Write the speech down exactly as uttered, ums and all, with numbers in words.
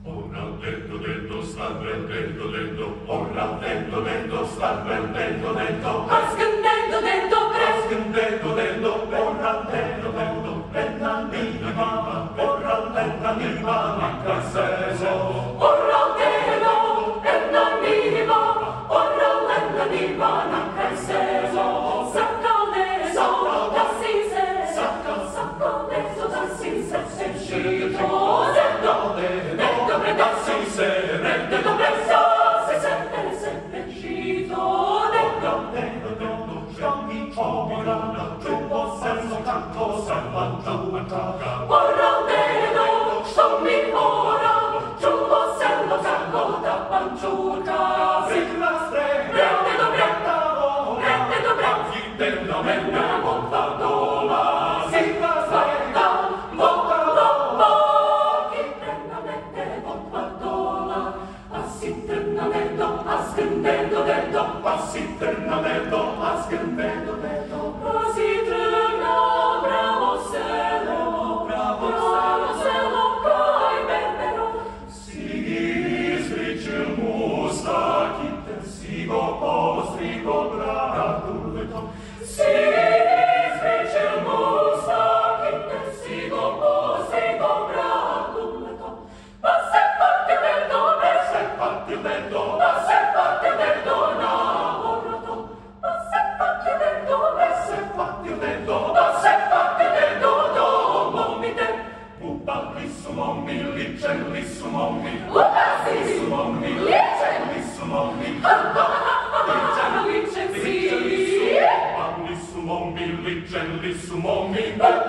Ora dentro dentro sta dentro dentro, ora dentro dentro sta dentro dentro, Asken dentro dentro asken dentro dentro, ora dentro dentro, penna nima, ora penna nima, manca seso. Ora dentro penna nima, ora penna nima, manca seso. Sacca leso, tassi se, sacca sacca leso, tassi se, se scito dentro dentro predassi se, dentro presso se sente sempre scito dentro Dentro dentro, sciogli ora, giù senso canto, salva giù attacca. Ora vedo, stommi ora, giù sello canto da panciuta. Sigla strega, Prende dobretta, prende dobretta, internamente montadola. Sigla strega, montadola. Internamente montadola. Passi internamente, ascendendo dentro, Passi internamente, ascendendo dentro. passi treno, bravo selo, bravo selo, coi berbero. Si scrice musta, intensivo, postrico, gratuito. Si scrice musta, intensivo, postrico, gratuito. Passa e fatti del dove, Se fatti il vento, passa e fatti del donato. Passa e fatti del dove, se fatti il vento, passa e fatti del dono, momite. Pupa lissumommi, licen lissumommi, Upassi, lissumommi, licen, lissumommi, licen, licen, sì. lissumommi, licen lissumommi,